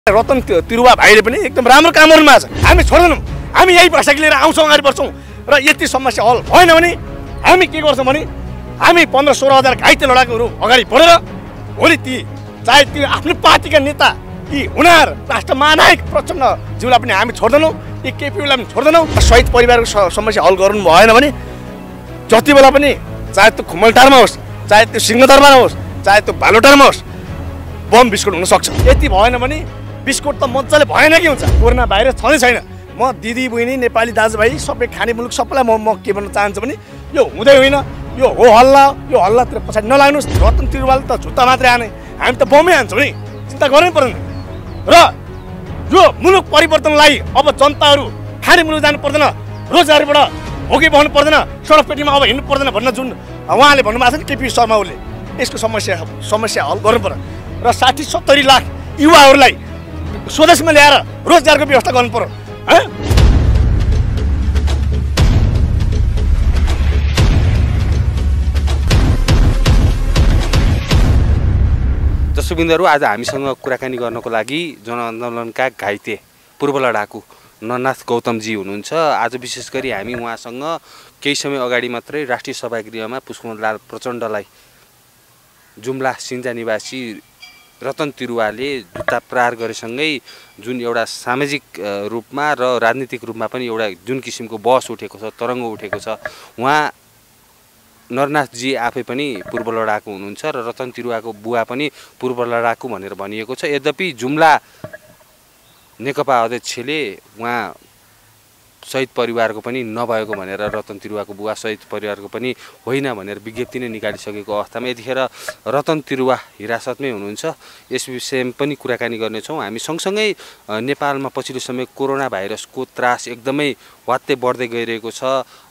रतन तिरुवा भाइले पनि एकदम राम्रो काम गर्नु भएको छ। हामी छोड्दैनौँ, हामी यही पैसा लिएर आउँछौँ, अगाडि बढ्छौँ र यति समस्या हल भएन भने हामी के गर्छौँ भने हामी 15-16 हजार घाइते लडाकुहरू अगाडि बढेर भोलि ती चाहे त्यो आफ्नो पार्टीका नेता यी हुनार राष्ट्र महानायक प्रचण्डज्यूलाई पनि हामी छोड्दैनौँ, यी केपीलाई पनि छोड्दैनौँ। शहीद परिवारको समस्या हल गर्नु भएन भने जति बेला पनि चाहे त्यो खुमलटारमा होस्, चाहे त्यो सिंहदरमा होस्, चाहे त्यो भालुटारमा होस्, बम विस्फोट हुन सक्छ। यति भएन भने विस्फोट त मजाले भएन के हुन्छ। कोरोना भाइरस छँदै छैन। म दिदी बहिनी नेपाली दाजुभाइ सबै खाने मुलुक सबैलाई म के भन्न चाहन्छु भने यो हुँदै होइन, यो हो हल्लातिर पछाडि नलाग्नुहोस्। रतन तिरुवाल त झुत्ता मात्रै हाने, हामी त बमै हान्छौँ नि, चिन्ता गर्नै पर्दैन। र यो मुलुक परिवर्तनलाई अब जनताहरू खाने मुलुक जानु पर्दैन, रोजगारीबाट भोगे बस्नु पर्दैन, सडकपेटीमा अब हिँड्नु पर्दैन भन्न जुन उहाँले भन्नुभएको छ नि केपी शर्मा ओलीले, यसको समस्या हल गर्नु पर्यो र 60-70 लाख युवाहरूलाई स्वदेशमा ल्याएर रोजगारको व्यवस्था गर्नु पर्यो। दर्शकबिन्दुहरू, आज हामीसँग कुराकानी गर्नको लागि जनआन्दोलनका घाइते पूर्व लडाकु नरनाथ गौतमजी हुनुहुन्छ। आज विशेष गरी हामी उहाँसँग केही समय अगाडि मात्रै राष्ट्रिय सभागृहमा पुष्पलाल प्रचण्डलाई जुम्ला सिन्जा निवासी रतन तिरुवाले जुत्ता प्रहार गरेसँगै जुन एउटा सामाजिक रूपमा र राजनीतिक रूपमा पनि एउटा जुन किसिमको बहस उठेको छ, तरङ्ग उठेको छ, उहाँ नरनाथजी आफै पनि पूर्व लडाकु हुनुहुन्छ र रतन तिरुवाको बुवा पनि पूर्व लडाकु भनेर भनिएको छ। यद्यपि जुम्ला नेकपा अध्यक्षले उहाँ शहीद परिवारको पनि नभएको भनेर रतन तिरुवाको बुवा शहीद परिवारको पनि होइन भनेर विज्ञप्ति नै निकालिसकेको अवस्थामा यतिखेर रतन तिरुवा हिरासतमै हुनुहुन्छ। यस विषयमा पनि कुराकानी गर्नेछौँ। हामी सँगसँगै नेपालमा पछिल्लो समय कोरोना भाइरसको त्रास एकदमै वात्तै बढ्दै गइरहेको छ।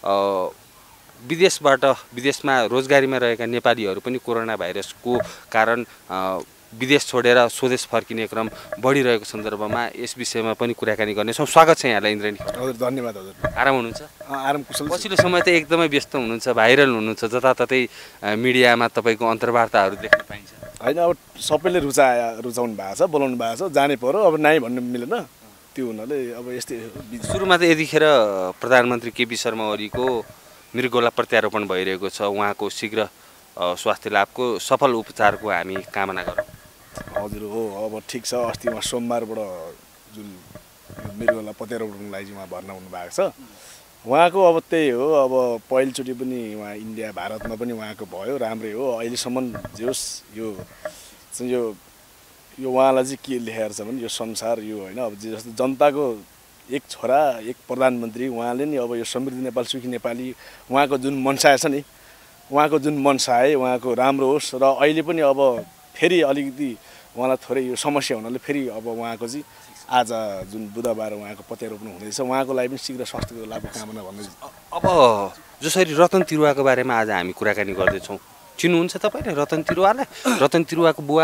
विदेशमा रोजगारीमा रहेका नेपालीहरू पनि कोरोना भाइरसको कारण विदेश छोडेर स्वदेश फर्किने क्रम बढिरहेको सन्दर्भमा यस विषयमा पनि कुराकानी गर्नेछौँ। स्वागत छ यहाँलाई इन्द्रेनी। हजुर, धन्यवाद। हजुर, आराम हुनुहुन्छ? आराम कुशल। पछिल्लो समय त एकदमै व्यस्त हुनुहुन्छ, भाइरल हुनुहुन्छ, जताततै मिडियामा तपाईँको अन्तर्वार्ताहरू देख्न पाइन्छ। होइन, अब सबैले रुचाउनु भएको छ, बोलाउनु भएको छ, जानै पर्यो, अब नाइ भन्नु मिलेन। त्यो हुनाले अब यस्तै सुरुमा त यतिखेर प्रधानमन्त्री केपी शर्मा ओलीको मृगौला प्रत्यारोपण भइरहेको छ। उहाँको शीघ्र स्वास्थ्य लाभको सफल उपचारको हामी कामना गरौँ। हजुर, हो, अब ठिक छ। अस्ति उहाँ सोमबारबाट जुन मृगौला प्रत्यारोपणको लागि उहाँ भर्ना हुनुभएको छ। उहाँको अब त्यही हो, अब पहिलोचोटि पनि उहाँ इन्डिया भारतमा पनि उहाँको भयो, राम्रै हो। अहिलेसम्म जे होस् यो उहाँलाई चाहिँ के लेखेर छ भने यो संसार यो होइन, अब जे जस्तो जनताको एक छोरा एक प्रधानमन्त्री, उहाँले नि अब यो समृद्ध नेपाल सुखी नेपाली उहाँको जुन मनसाय छ नि, उहाँको जुन मनसाय उहाँको राम्रो होस्। र अहिले पनि अब फेरि अलिकति उहाँलाई थोरै यो समस्या हुनाले फेरि अब उहाँको चाहिँ आज जुन बुधबार उहाँको प्रत्यारोपण हुँदैछ, उहाँको लागि पनि शीघ्र स्वास्थ्यको लाभको कामना भन्दै। अब जसरी रतन तिरुवाको बारेमा आज हामी कुराकानी गर्दैछौँ, चिन्नुहुन्छ तपाईँले रतन तिरुवालाई? रतन तिरुवाको बुवा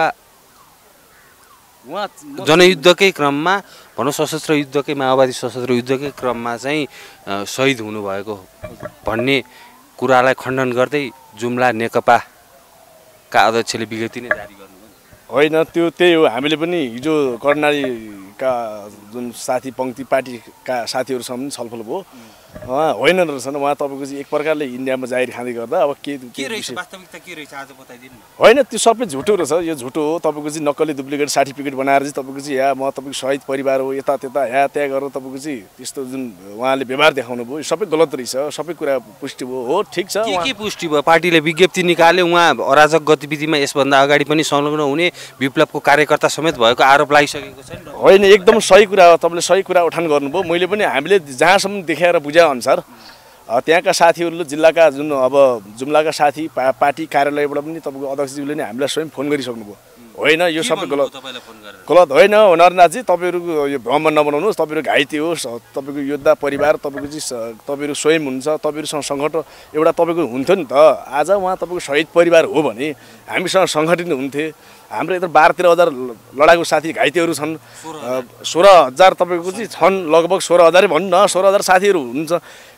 उहाँ जनयुद्धकै क्रममा भनौँ सशस्त्र युद्धकै माओवादी सशस्त्र युद्धकै क्रममा चाहिँ शहीद हुनुभएको भन्ने कुरालाई खण्डन गर्दै जुम्ला नेकपाका अध्यक्षले विज्ञप्ति नै जारी गर्नुभयो। होइन, त्यो त्यही हो। हामीले पनि हिजो कर्णालीका जुन साथी पङ्क्ति पार्टीका साथीहरूसँग पनि छलफल भयो। उहाँ होइन रहेछन्, उहाँ तपाईँको चाहिँ एक प्रकारले इन्डियामा जाहिर खाँदै गर्दा अब के रहेछ वास्तविकता के रहेछ आज बताइदिनु। होइन, त्यो सबै झुटो रहेछ। यो झुटो हो। तपाईँको चाहिँ नक्कली डुप्लिकेट सर्टिफिकेट बनाएर चाहिँ तपाईँको चाहिँ या म तपाईँको शहीद परिवार हो यता त्यता यहाँ त्यहाँ गरेर तपाईँको चाहिँ त्यस्तो जुन उहाँले व्यवहार देखाउनु भयो, यो सबै गलत रहेछ। सबै कुरा पुष्टि भयो। हो, ठिक छ। के पुष्टि भयो? पार्टीले विज्ञप्ति निकाले उहाँ अराजक गतिविधिमा यसभन्दा अगाडि पनि संलग्न हुने विप्लवको कार्यकर्ता समेत भएको आरोप लगाइसकेको छ। होइन, एकदम सही कुरा हो। तपाईँले सही कुरा उठान गर्नुभयो। मैले पनि हामीले जहाँसम्म देखाएर बुझाए अनुसार त्यहाँका साथीहरूले जिल्लाका जुन अब जुम्लाका साथी पार्टी कार्यालयबाट पनि तपाईँको अध्यक्षज्यूले नै हामीलाई स्वयं फोन गरिसक्नुभयो। होइन, यो सबै गलत होइन नरनाथजी। तपाईँहरूको यो भ्रम नबनाउनुहोस्। तपाईँहरू घाइते होस्, तपाईँको योद्धा परिवार तपाईँको चाहिँ तपाईँहरू स्वयं हुन्छ, तपाईँहरूसँग सङ्गठन एउटा तपाईँको हुन्थ्यो नि त। आज उहाँ तपाईँको शहीद परिवार हो भने हामीसँग सङ्गठित हुन्थे। हाम्रो यता 12-13 हजार लडाकु साथी घाइतेहरू छन्। 16 हजार तपाईँको चाहिँ छन्, लगभग 16 हजारै भन्नु न, 16 हजार साथीहरू हुनुहुन्छ।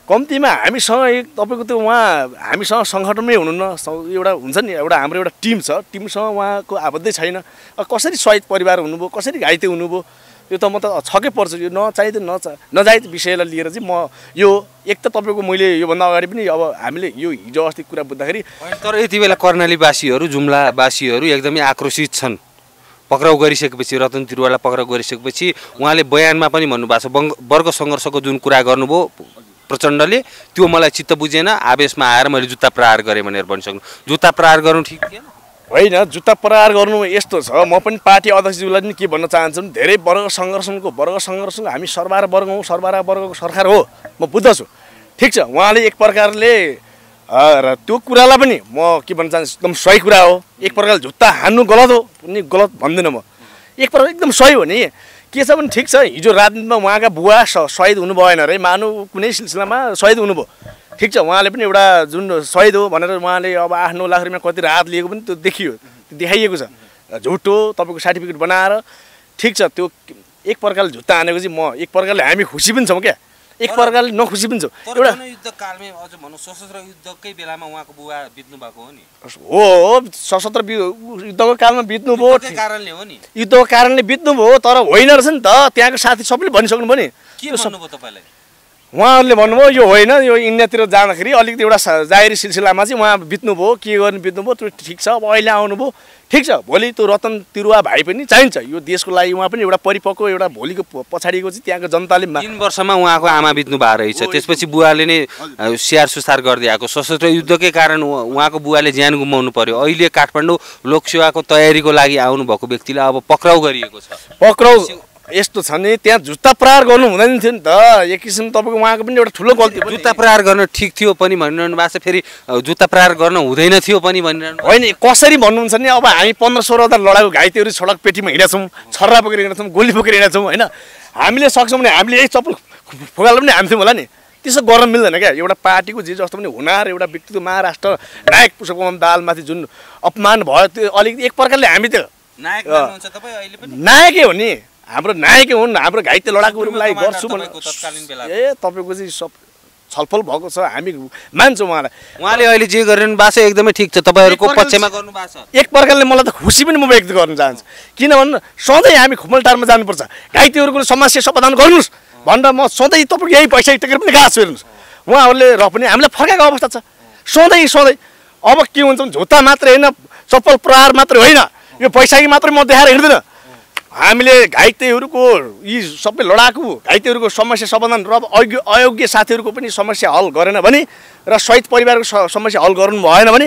कम्तीमा हामीसँग तपाईँको त्यो उहाँ हामीसँग सङ्गठनमै हुनुहुन्न एउटा हुन्छ नि एउटा हाम्रो एउटा टिम छ टिमसँग उहाँको आबद्धै छैन कसरी शहीद परिवार हुनुभयो कसरी घाइते हुनुभयो त्यो त म त छक्कै पर्छु यो नजायज विषयलाई लिएर चाहिँ म यो एक त तपाईँको मैले योभन्दा अगाडि पनि अब हामीले यो हिजो अस्ति कुरा बुझ्दाखेरि तर यति बेला कर्णालीवासीहरू जुम्लावासीहरू एकदमै आक्रोशित छन् पक्राउ गरिसकेपछि रतन तिरुवालाई पक्राउ गरिसकेपछि उहाँले बयानमा पनि भन्नुभएको छ वर्ग सङ्घर्षको जुन कुरा गर्नुभयो प्रचण्डले त्यो मलाई चित्त बुझेन आवेशमा आएर मैले जुत्ता प्रहार गरेँ भनेर भनिसक्नु जुत्ता प्रहार गर्नु ठिक थिएन होइन जुत्ता प्रहार गर्नु यस्तो छ म पनि पार्टी अध्यक्षज्यूलाई पनि के भन्न चाहन्छु धेरै वर्ग सङ्घर्षको हामी सर्वहारा वर्ग हौँ सर्वहारा वर्गको सरकार हो म बुझ्दछु ठिक छ उहाँले एक प्रकारले र त्यो कुरालाई पनि म के भन्न चाहन्छु एकदम सही कुरा हो एक प्रकारले जुत्ता हान्नु गलत हो पनि गलत भन्दिनँ म एक प्रकार एकदम सही हो नि के छ भने ठिक छ हिजो राजनीतिमा उहाँका बुवा शहीद हुनु भएन अरे मानु कुनै सिलसिलामा शहीद हुनुभयो ठिक छ उहाँले पनि एउटा जुन शहीद हो भनेर उहाँले अब 8-9 लाख रुपियाँ कति राहत लिएको पनि त्यो देखियो देखाइएको छ झुटो तपाईँको सर्टिफिकेट बनाएर ठिक छ त्यो एक प्रकारले जुत्ता हानेको चाहिँ म एक प्रकारले हामी खुसी पनि छौँ क्या एक प्रकारले नखुसी पनि छौँ एउटा युद्धकालमै अझ भनौँ सशस्त्र युद्धकै बेलामा उहाँको बुबा बित्नु भएको हो नि हो सशस्त्र युद्धको कालमा बित्नुभयो कारणले हो नि युद्धको कारणले बित्नुभयो तर होइन रहेछ नि त त्यहाँको साथी सबैले भनिसक्नुभयो नि के भन्नुभयो तपाईँलाई उहाँहरूले भन्नुभयो यो होइन यो इन्डियातिर जाँदाखेरि अलिकति एउटा जाहेरी सिलसिलामा चाहिँ उहाँ बित्नुभयो के गर्नु बित्नुभयो त्यो ठिक छ अब अहिले आउनुभयो ठिक छ भोलि त्यो रतन तिरुवा भाइ पनि चाहिन्छ यो देशको लागि उहाँ पनि एउटा परिपक्व एउटा भोलिको पछाडिको चाहिँ त्यहाँको जनताले 3 वर्षमा उहाँको आमा बित्नु भएको रहेछ त्यसपछि बुवाले नै स्याहार सुसार गर्दै आएको सशस्त्र युद्धकै कारण उहाँको बुवाले ज्यान गुमाउनु पर्यो अहिले काठमाडौँ लोकसेवाको तयारीको लागि आउनुभएको व्यक्तिलाई अब पक्राउ गरिएको छ पक्राउ यस्तो छ नि त्यहाँ जुत्ता प्रहार गर्नु हुँदैन थियो नि त एक किसिम तपाईँको उहाँको पनि एउटा ठुलो गल्ती जुत्ता प्रहार गर्न ठिक थियो पनि भनिरहनु भएको छ फेरि जुत्ता प्रहार गर्न हुँदैन थियो पनि भनिरहनु होइन कसरी भन्नुहुन्छ नि अब हामी 15-16 हजार लडाकु घाइतेहरू सडक पेटीमा हिँडेछौँ छर्रा बोकेर हिँडेछौँ गोली बोकेर हिँडेछौँ होइन हामीले सक्छौँ भने हामीले यही चप्पल फुगाल पनि हान्थ्यौँ होला नि त्यसो गर्न मिल्दैन क्या एउटा पार्टीको जे जस्तो पनि हुनार एउटा व्यक्तित्व महाराष्ट्र नायक पुष्पकमल दाहालमाथि जुन अपमान भयो त्यो अलिकति एक प्रकारले हामी त नायकै हो नि हाम्रो नायकै हुन् हाम्रो घाइते लडाकुहरूको लागि गर्छु ए तपाईँको चाहिँ सब छलफल भएको छ हामी मान्छौँ उहाँले अहिले जे गरिरहनु भएको छ एकदमै ठिक छ तपाईँहरूको पक्षमा गर्नु भएको छ एक प्रकारले मलाई त खुसी पनि म व्यक्त गर्न चाहन्छु किनभने सधैँ हामी खुमलटारमा जानुपर्छ घाइतेहरूको समस्या समाधान गर्नुहोस् भनेर म सधैँ तपाईँको यही पैसा टेकेर पनि गएको छु हेर्नुहोस् उहाँहरूले र पनि हामीलाई फर्काएको अवस्था छ सधैँ अब के हुन्छ झुत्ता मात्रै होइन चप्पल प्रहार मात्रै होइन यो पैसा मात्रै म देखाएर हिँड्दैन हामीले घाइतेहरूको यी सबै लडाकु घाइतेहरूको समस्या समाधान र अयोग्य साथीहरूको पनि समस्या हल गरेन भने र शहीद परिवारको समस्या हल गर्नु भएन भने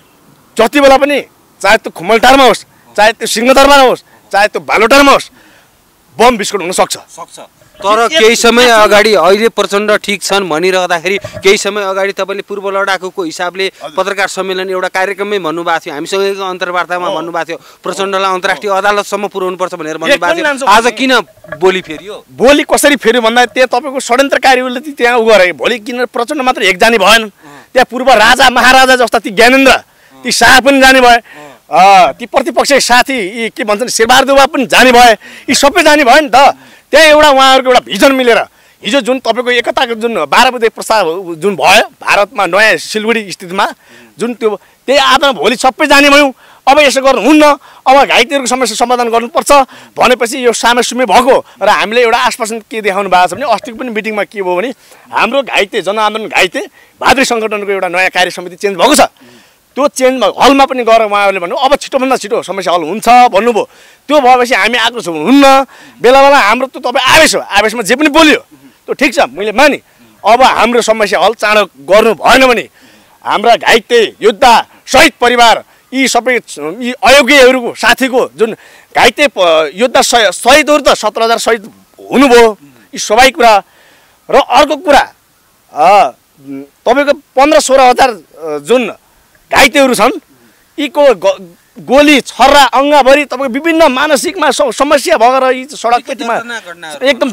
जति बेला पनि चाहे त्यो खुमलटारमा होस् चाहे त्यो सिंहदरबारमा होस् चाहे त्यो बालोटारमा होस् बम विस्फोट हुन सक्छ तर केही समय अगाडि अहिले प्रचण्ड ठिक छन् भनिरहँदाखेरि केही समय अगाडि तपाईँले पूर्व लडाकुको हिसाबले पत्रकार सम्मेलन एउटा कार्यक्रममै भन्नुभएको थियो हामीसँगैको अन्तर्वार्तामा भन्नुभएको थियो प्रचण्डलाई अन्तर्राष्ट्रिय अदालतसम्म पुर्याउनुपर्छ भनेर भन्नुभएको थियो आज किन बोली फेरियो बोली कसरी फेर्यो भन्दा त्यहाँ तपाईँको षड्यन्त्रकारीहरूले त्यहाँ उ गरे भोलि किन प्रचण्ड मात्र एक जाने भएन त्यहाँ पूर्व राजा महाराजा जस्ता ती ज्ञानेन्द्र ती शाह पनि जाने भए ती प्रतिपक्ष साथी यी के भन्छन् शेरबहादुर पनि जाने भए यी सबै जाने भयो नि त त्यहाँ एउटा उहाँहरूको एउटा भिजन मिलेर हिजो जुन तपाईँको एकताको जुन 12 बुँदे प्रस्ताव जुन भयो भारतमा नयाँ सिलगढी स्थितिमा जुन त्यो त्यही आधारमा भोलि सबै जाने भयौँ अब यसो गर्नुहुन्न अब घाइतेहरूको समस्या समाधान गर्नुपर्छ भनेपछि यो सामेसुमे भएको र हामीले एउटा आश्वासन के देखाउनु भएको छ भने अस्तिको पनि मिटिङमा के भयो भने हाम्रो घाइते जनआन्दोलन घाइते भाद्री सङ्गठनको एउटा नयाँ कार्य समिति चेन्ज भएको छ त्यो चेन्ज हलमा पनि गएर उहाँहरूले भन्नु अब छिटोभन्दा छिटो समस्या हल हुन्छ भन्नुभयो त्यो भएपछि हामी आएको छौँ हुन्न बेला बेला हाम्रो त तपाईँ आवेश हो आवेशमा जे पनि बोल्यो त्यो ठिक छ मैले माने अब हाम्रो समस्या हल चाँडो गर्नु भएन भने हाम्रा घाइते योद्धा शहीद परिवार यी सबै यी अयोग्यहरूको साथीको जुन घाइते योद्धा शहीदहरू त 17,000 शहीद हुनुभयो यी सबै कुरा र अर्को कुरा तपाईँको 15-16 हजार जुन घाइतेहरू छन् यीको गोली छर्रा अङ्गाभरि तपाईँको विभिन्न मानसिकमा समस्या भएर यी सडक पेटीमा एकदम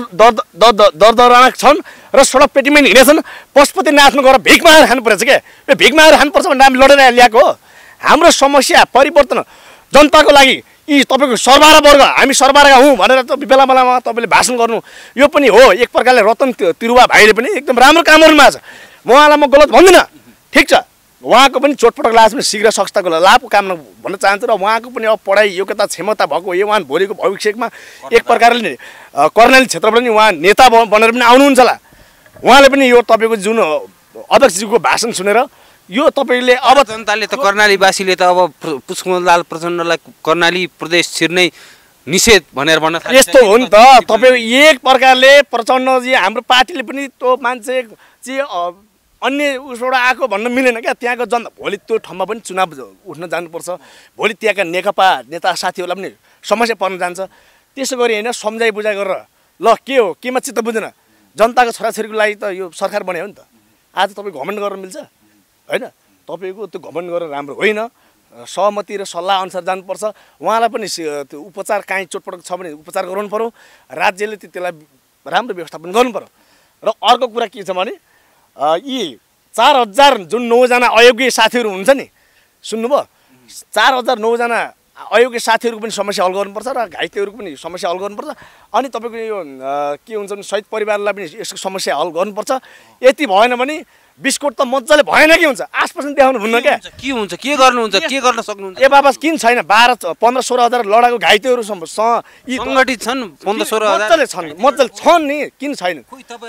दर्दनाक छन् र सडक पेटीमा हिँडेछन् पशुपतिनाथमा गएर भिख मागेर खानुपर्छ क्या यो भिख मागेर खानुपर्छ भनेर हामी लडेर ल्याएको हो हाम्रो समस्या परिवर्तन जनताको लागि यी तपाईँको सरबारा वर्ग हामी सरबाराका हौँ भनेर त बेला बेलामा तपाईँले भाषण गर्नु यो पनि हो। एक प्रकारले रतन तिरुवा भाइले पनि एकदम राम्रो काम गर्नुभएको छ, उहाँलाई म गलत भन्दिनँ, ठिक छ। उहाँको पनि चोटपटक लाग्छ पनि शीघ्र सस्ताको लाभको कामना भन्न चाहन्छु र उहाँको पनि अब पढाइ योग्यता क्षमता भएको हो। उहाँ भोलिको भविष्यमा एक प्रकारले कर्णाली क्षेत्रबाट पनि उहाँ नेता बनेर पनि आउनुहुन्छ होला। उहाँले पनि यो तपाईँको जुन अध्यक्षज्यूको भाषण सुनेर यो तपाईँले अब जनताले त कर्णालीवासीले त अब पुष्पलाल प्रचण्डलाई कर्णाली प्रदेश छिर्नै निषेध भनेर भन्न थाले। यस्तो हो नि त तपाईँको एक प्रकारले प्रचण्डजी हाम्रो पार्टीले पनि त्यो मान्छे चाहिँ अन्य उसबाट आएको भन्न मिलेन क्या। त्यहाँको जनता भोलि त्यो ठाउँमा पनि चुनाव उठ्न जानुपर्छ, भोलि त्यहाँका नेकपा नेता साथीहरूलाई पनि समस्या पर्न जान्छ। त्यसो गरी होइन सम्झाइ बुझाइ गरेर ल के हो केमा चित्त बुझ्दैन, जनताको छोराछोरीको लागि त यो सरकार बन्यो हो नि त। आज तपाईँ घमण्ड गरेर मिल्छ होइन, तपाईँको त्यो घमण्ड गरेर राम्रो होइन। सहमति र सल्लाह अनुसार जानुपर्छ। उहाँलाई पनि त्यो उपचार काहीँ चोटपटक छ भने उपचार गराउनु पऱ्यो, राज्यले त्यसलाई राम्रो व्यवस्थापन गर्नु पऱ्यो। र अर्को कुरा के छ भने यी 4000 जुन 9जना अयोग्य साथीहरू हुन्छ नि, सुन्नुभयो, 4009 जना अयोग्य साथीहरूको पनि समस्या हल गर्नुपर्छ र घाइतेहरूको पनि समस्या हल गर्नुपर्छ। अनि तपाईँको यो के हुन्छ भने शहीद परिवारलाई पनि यसको समस्या हल गर्नुपर्छ। यति भएन भने बिस्कुट त मजाले भएन के हुन्छ, आसपास देखाउनु हुन्न क्या। के हुन्छ, के गर्नुहुन्छ, के गर्न सक्नुहुन्छ? ए बाबा किन छैन 15-16 हजार लडाको घाइतेहरू सङ्गठित छन् 15-16 हजार मजाले छन् नि, किन छैन?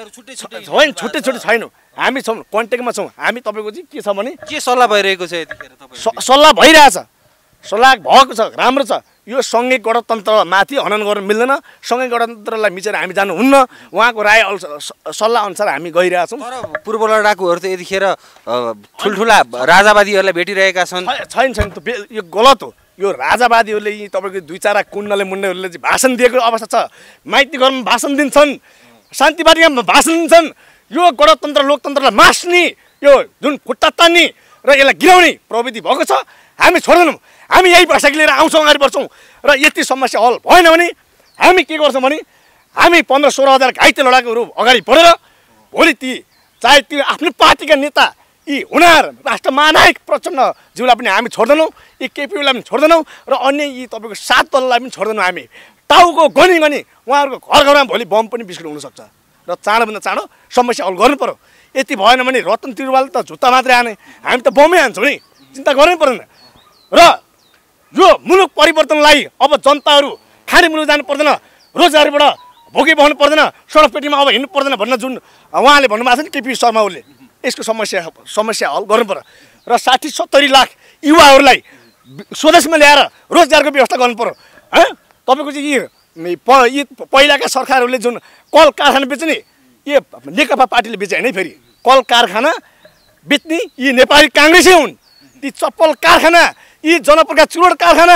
होइन छुट्टै छैन, हामी छौँ कन्ट्याक्टमा छौँ हामी। तपाईँको चाहिँ के छ भने के सल्लाह भइरहेको छ यतिखेर? सल्लाह भइरहेछ, सल्लाह भएको छ, राम्रो छ। यो सँगै गणतन्त्रमाथि हनन गर्न मिल्दैन, सँगै गणतन्त्रलाई मिचेर हामी जानुहुन्न। उहाँको राय सल्लाह अनुसार हामी गइरहेछौँ। तर पूर्व लडाकुहरू त यतिखेर ठुल्ठुला राजावादीहरूलाई भेटिरहेका छन्। छैन यो गलत हो। यो राजावादीहरूले यी तपाईँको 2-4 कुण्डले मुण्डेहरूले चाहिँ भाषण दिएको अवस्था छ। माइती घरमा भाषण दिन्छन्, शान्तिवादीमा भाषण दिन्छन्। यो गणतन्त्र लोकतन्त्रलाई मास्ने, यो जुन खुट्टा तान्ने र यसलाई गिराउने प्रविधि भएको छ। हामी छोड्दैनौँ, हामी यही भाषा लिएर आउँछौँ, अगाडि बढ्छौँ। र यति समस्या हल भएन भने हामी के गर्छौँ भने हामी 15-16 हजार घाइते लडाकुहरू अगाडि बढेर भोलि ती चाहे त्यो आफ्नो पार्टीका नेता यी हुनार राष्ट्र महानायक प्रचण्डज्यूलाई पनि हामी छोड्दैनौँ, यी केपीलाई पनि छोड्दैनौँ र अन्य यी तपाईँको 7 दललाई पनि छोड्दैनौँ। हामी टाउको गनी उहाँहरूको घर घरमा भोलि बम पनि बिस्कुट हुनसक्छ र चाँडोभन्दा चाँडो समस्या हल गर्नु पऱ्यो। यति भएन भने रतन तिरुवालले त जुत्ता मात्रै हाने, हामी त बमै हान्छौँ नि, चिन्ता गर्नै पर्दैन। र यो मुलुक परिवर्तनलाई अब जनताहरू खाने मुलुक जानु पर्दैन, रोजगारीबाट भोकै बस्नु पर्दैन, सडकपेटीमा अब हिँड्नु पर्दैन भन्न जुन उहाँले भन्नुभएको छ नि केपी शर्मा ओलीले, यसको समस्या हल गर्नु पर्यो। र 60-70 लाख युवाहरूलाई स्वदेशमा ल्याएर रोजगारको व्यवस्था गर्नु पर्यो। तपाईँको चाहिँ यी पहिलाका सरकारहरूले जुन कल कारखाना बेच्ने यी नेकपा पार्टीले बेचे होइन, फेरि कल कारखाना बेच्ने यी नेपाली काङ्ग्रेसै हुन्। ती चप्पल कारखाना, यी जनपदका चुरोट कारखाना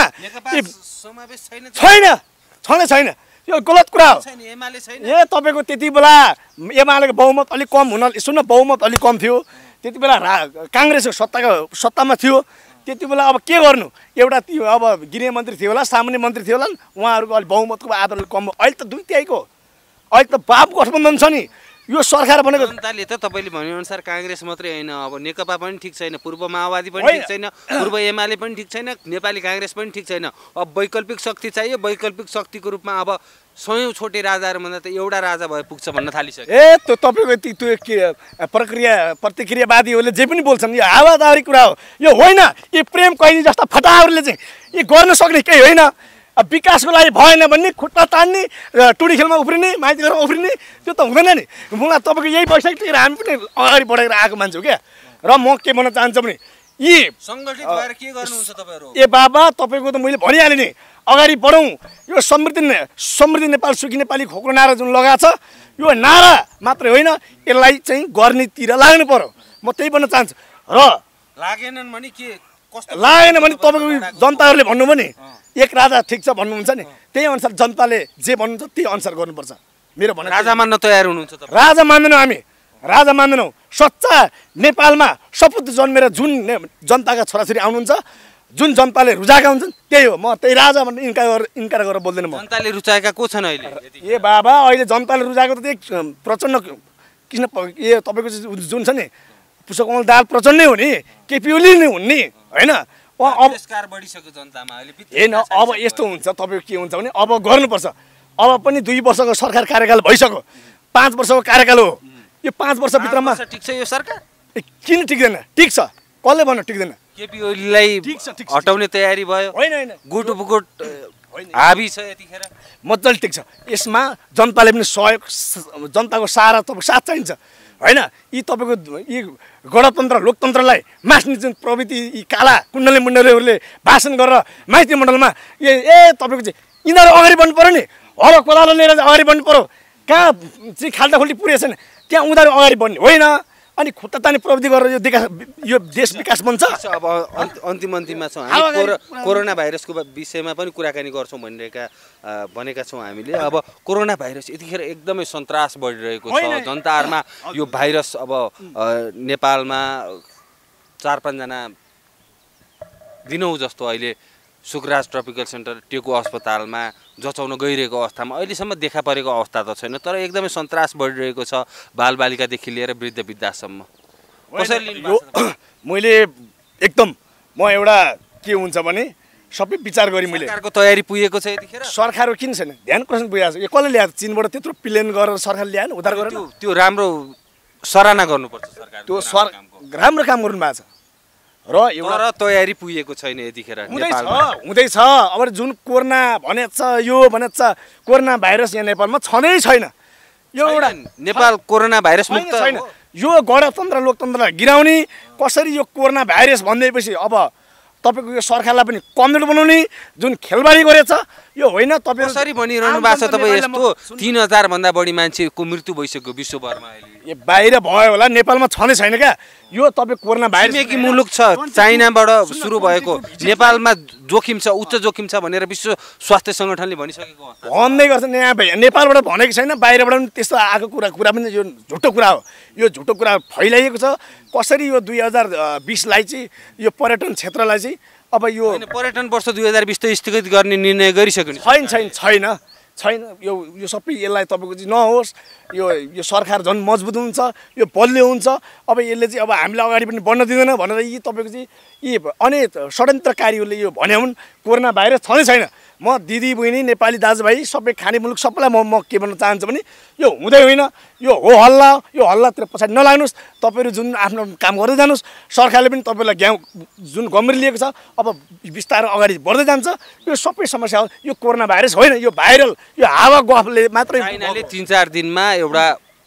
छैन, यो गलत कुरा हो। ए तपाईँको त्यति बेला एमालेको बहुमत अलिक कम हुन, सुन्न बहुमत अलिक कम थियो त्यति बेला, काङ्ग्रेसको सत्तामा थियो त्यति बेला। अब के गर्नु, एउटा त्यो अब गृहमन्त्री थियो होला, सामान्य मन्त्री थियो होला, उहाँहरूको अलिक बहुमतको आधार अलिक कम। अहिले त 2 तिहाईको, अहिले त बाप गठबन्धन छ नि। यो सरकार भनेको जनताले त तपाईँले भनेअनुसार काङ्ग्रेस मात्रै होइन, अब नेकपा पनि ठिक छैन, पूर्व माओवादी पनि ठिक छैन, पूर्व एमाले पनि ठिक छैन, नेपाली काङ्ग्रेस पनि ठिक छैन। अब वैकल्पिक शक्ति चाहियो। वैकल्पिक शक्तिको रूपमा अब 100औं छोटे राजाहरूभन्दा त एउटा राजा भए पुग्छ भन्न थालिसक्यो। त्यो तपाईँको त्यो के प्रतिक्रियावादीहरूले जे पनि बोल्छन् यो हावादारी कुरा हो। यो होइन, यी प्रेम कैदी जस्ता फटाहरूले चाहिँ यी गर्न सक्ने केही होइन। विकासको लागि भएन भने खुट्टा तान्ने, टुडी खेलमा उफ्रिने, माइती घरमा उफ्रिने, त्यो त हुँदैन नि। मलाई तपाईँको यही पैसा टिकेर हामी पनि अगाडि बढेर आएको मान्छे हो क्या। र म के भन्न चाहन्छु भने यी सङ्गठित भएर के गर्नुहुन्छ तपाईँहरू? ए बाबा तपाईँको त मैले भनिहालेँ नि, अगाडि बढौँ। यो समृद्धि नेपाल सुखी नेपाली खोक्रो नारा जुन लगाएको छ, यो नारा मात्रै होइन, यसलाई चाहिँ गर्नेतिर लाग्नु पर्यो। म त्यही भन्न चाहन्छु। र लागेनन् भने के लागेन भने तपाईँको जनताहरूले भन्नुभयो नि एक राजा ठिक छ भन्नुहुन्छ नि, त्यही अनुसार जनताले जे भन्नुहुन्छ त्यही अनुसार गर्नुपर्छ। मेरो भनाइ राजा मान्न तयार हुनुहुन्छ तपाईँ? राजा मान्दैनौँ हामी, राजा मान्दैनौँ। सच्चा नेपालमा सपुत जन्मेर जुन जनताका छोराछोरी आउनुहुन्छ, जुन जनताले रुचाएका हुन्छन् त्यही हो। म त्यही राजा भनेर इन्कार गरेर बोल्दैन। म जनताले रुचाएका को छन् अहिले? ए बाबा अहिले जनताले रुचाएको त त्यही प्रचण्ड किन तपाईँको जुन छ नि पुष्पकमल दाहाल प्रचण्डै हो नि, केपी ओली नै हुन् नि होइन। अब तिरस्कार बढिसक्यो जनतामा अहिले हैन अब यस्तो हुन्छ तपाईको के हुन्छ भने अब गर्नुपर्छ अब पनि 2 वर्षको सरकार कार्यकाल भइसक्यो 5 वर्षको कार्यकाल हो यो 5 वर्ष भित्रमा ठिक छ यो सरकार किन टिक्दैन ठिक छ कसले भन्नु टिक्दैन केपी ओलीलाई हटाउने तयारी भयो होइन हैन गुट बुकुट हाबी छ यतिखेर मज्जाले टिक्छ यसमा जनताले पनि सहयोग जनताको सारा तपाईको साथ चाहिन्छ हैन यी तपाईको यी गणतन्त्र लोकतन्त्रलाई मास्ने जुन प्रवृत्ति यी काला कुण्डली मुण्डलीहरूले भाषण गरेर माइती मण्डलमा तपाईको चाहिँ यिनीहरू अगाडि बढ्नु पर्यो नि हलो कोदालो लिएर अगाडि बढ्नु पर्यो कहाँ चाहिँ खाल्टाखुल्टी पुगेको छैन त्यहाँ उनीहरू अगाडि बढ्ने होइन अनि खुट्टा तानी प्रविधि गरेर यो देश विकास बन्छ अब अन्तिममा छौँ हामी कोरोना भाइरसको विषयमा पनि कुराकानी गर्छौँ भनेका छौँ हामीले अब कोरोना भाइरस यतिखेर एकदमै सन्तास बढिरहेको छ जनताहरूमा यो भाइरस अब नेपालमा 4-5 जना दिनौँ जस्तो अहिले सुखराज ट्रपिकल सेन्टर टेकु अस्पतालमा जचाउन गइरहेको अवस्थामा अहिलेसम्म देखा परेको अवस्था त छैन तर एकदमै सन्तास बढिरहेको छ बालबालिकादेखि लिएर वृद्ध वृद्धासम्म मैले एकदम म एउटा के हुन्छ भने सबै विचार गरी मैले सरकारको तयारी पुगेको छ यतिखेर सरकारको किन छैन ध्यान कसले पुगेको छ यो कसले ल्याएको चीनबाट त्यत्रो प्लेन गरेर सरकारले ल्याएन उद्धार गरेर त्यो राम्रो सराहना गर्नुपर्छ सरकारले त्यो राम्रो काम गर्नु भएको छ र एउटा तयारी पुगेको छैन यतिखेर नेपालमा हुँदैछ अब जुन कोरोना भनेछ यो भनेछ कोरोना भाइरस यहाँ नेपालमा छँदै छैन यो एउटा नेपाल कोरोना भाइरस मुक्त छैन यो गणतन्त्र लोकतन्त्रलाई गिराउने कसरी यो कोरोना भाइरस भन्दैपछि अब तपाईको यो सरकारलाई पनि कमजोर बनाउने जुन खेलबाडी गरेछ यो होइन तपाईहरु कसरी भनिरहनु भएको छ तपाई यस्तो 3000 भन्दा बढी मान्छेको मृत्यु भइसक्यो विश्वभरमा अहिले यो बाहिर भयो होला नेपालमा छनै छैन क्या यो तपाई कोरोना भाइरस छिमेकी मुलुक छ चाइनाबाट सुरु भएको नेपालमा जोखिम छ उच्च जोखिम छ भनेर विश्व स्वास्थ्य संगठनले भनिसकेको हो भन्दै गर्छ यहाँ नेपालबाट भनेको छैन बाहिरबाट पनि त्यस्तो आएको कुरा पनि यो झुटो कुरा हो यो झुटो कुरा फैलाइएको छ कसरी यो 2020 लाई चाहिँ यो पर्यटन क्षेत्रलाई चाहिँ अब यो पर्यटन वर्ष 2020 त स्थगित गर्ने निर्णय गरिसक्यो छैन यो सबै यसलाई तपाईको चाहिँ नहोस् यो सरकार झन् मजबुत हुन्छ यो बलियो हुन्छ अब यसले चाहिँ अब हामीले अगाडि पनि बढ्न दिँदैन भनेर यी तपाईको चाहिँ यी अनेक षड्यन्त्रकारीहरूले यो भन्या हुन् कोरोना भाइरस छँदै छैन म दिदी बहिनी नेपाली दाजुभाइ सबै खाने मुलुक सबैलाई म के भन्न चाहन्छु भने यो हुँदै होइन यो हो हल्ला यो हल्लातिर पछाडि नलाग्नुहोस् तपाईहरु जुन आफ्नो काम गर्दै जानुहोस् सरकारले पनि तपाईलाई जुन गम्भीर लिएको छ अब बिस्तारै अगाडि बढ्दै जान्छ यो सबै समस्या हो यो कोरोना भाइरस होइन यो भाइरल यो हावा गफले मात्रै चाइनाले 3-4 दिनमा एउटा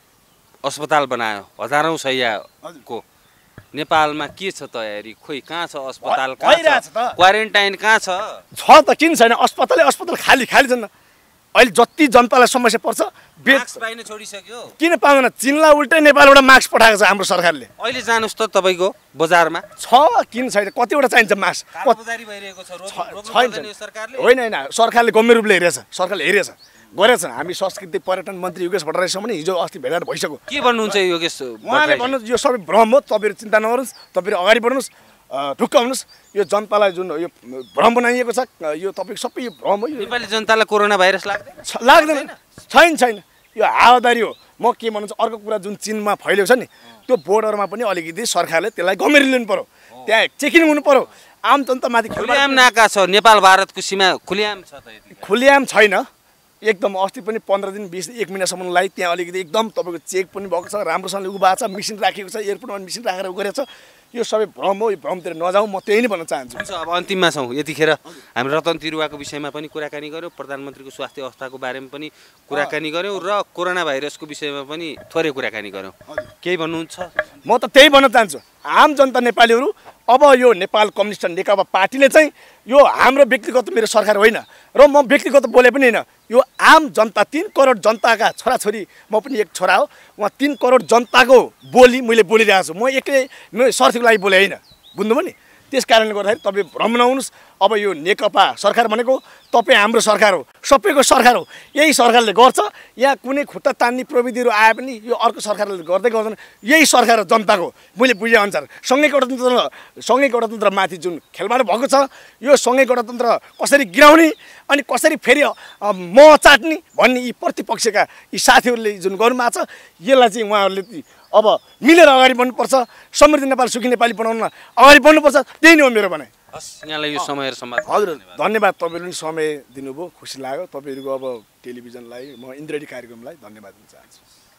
अस्पताल बनायो हजारौं शय्याको नेपालमा के छ तयारी खोइ कहाँ छ अस्पताल कहाँ छ क्वारेन्टाइन कहाँ छ त किन छैन अस्पताल खाली छन् अहिले जति जनतालाई समस्या पर्छ मास्क पाइन छोडिसक्यो किन पाउँदैन चीनलाई उल्टै नेपालबाट मास्क पठाएको छ हाम्रो सरकारले अहिले जानुस् त तपाईको बजारमा छ किन छैन कतिवटा चाहिन्छ मास्क कालोबजारी भइरहेको छ रोक्नु सरकारले होइन सरकारले गम्भीर रूपले हेरेछ गरेछ हामी संस्कृति पर्यटन मन्त्री योगेश भट्टराईसँग पनि हिजो अस्ति भेटघाट भइसक्यो के भन्नुहुन्छ योगेश उहाँले भन्नु यो सबै भ्रम हो तपाईहरु चिन्ता नगर्नुस् तपाईहरु अगाडि बढ्नुस् ढुक्क हुनुस् यो जनतालाई जुन यो भ्रम बनाइएको छ यो तपाईको सबै यो भ्रम हो नेपाली जनतालाई कोरोना भाइरस लाग्दैन छैन यो हावादारी हो म के भन्छु अर्को कुरा जुन चीनमा फैलेको छ नि त्यो बोर्डरमा पनि अलिकति सरकारले त्यसलाई गम्भीर लिनु पर्यो त्यहाँ चेकिङ हुनु पर्यो आम जनतामाथि खुल्याम नाका छ नेपाल भारतको सीमा खुल्याम छ त खुल्याम छैन एकदम अस्ति पनि 15 दिन 20 1 महिनासम्मलाई त्यहाँ अलिकति एकदम तपाईको चेक पनि भएको छ राम्रोसँगले उभा छ मिसिन राखेको छ एयरपोर्टमा मिसिन राखेर गरेछ यो सबै भ्रम हो यो भ्रमतिर नजाउँ म त्यही नै भन्न चाहन्छु हुन्छ अब अन्तिममा छौँ यतिखेर हामी रतन तिरुवाको विषयमा पनि कुराकानी गर्यौँ प्रधानमन्त्रीको स्वास्थ्य अवस्थाको बारेमा पनि कुराकानी गर्यौँ र कोरोना भाइरसको विषयमा पनि थोरै कुराकानी गर्यौँ केही भन्नुहुन्छ म त त्यही भन्न चाहन्छु आम जनता नेपालीहरू अब यो नेपाल कम्युनिस्ट नेकपा पार्टीले चाहिँ यो हाम्रो व्यक्तिगत मेरो सरकार होइन र म व्यक्तिगत बोले पनि होइन यो आम जनता 3 करोड जनताका छोराछोरी म पनि एक छोरा हो उहाँ 3 करोड जनताको बोली मैले बोलिरहेको छु म एक्लै मेरो स्वार्थको लागि बोले होइन बुझ्नुभयो नि त्यस कारणले गर्दाखेरि तपाईँ भ्रम नहुनुहोस् अब यो नेकपा सरकार भनेको तपाईँ हाम्रो सरकार हो सबैको सरकार हो यही सरकारले गर्छ यहाँ कुनै खुट्टा तान्ने प्रविधिहरू आए पनि यो अर्को सरकारले गर्दै गर्दैन यही सरकार हो जनताको मैले बुझेअनुसार सँगै गणतन्त्रमाथि जुन खेलबाड भएको छ यो सँगै गणतन्त्र कसरी गिराउने अनि कसरी फेरि म चाट्ने भन्ने यी प्रतिपक्षका यी साथीहरूले जुन गर्नुभएको छ यसलाई चाहिँ उहाँहरूले अब मिलेर अगाडि बढ्नुपर्छ समृद्ध नेपाल सुखी नेपाली बनाउन अगाडि बढ्नुपर्छ त्यही नै हो मेरो भनाइ हस् यहाँलाई यो समय र सम्वाद हजुर धन्यवाद तपाईँले पनि समय दिनुभयो खुसी लाग्यो तपाईँहरूको अब टेलिभिजनलाई म इन्द्रेणी कार्यक्रमलाई धन्यवाद दिन चाहन्छु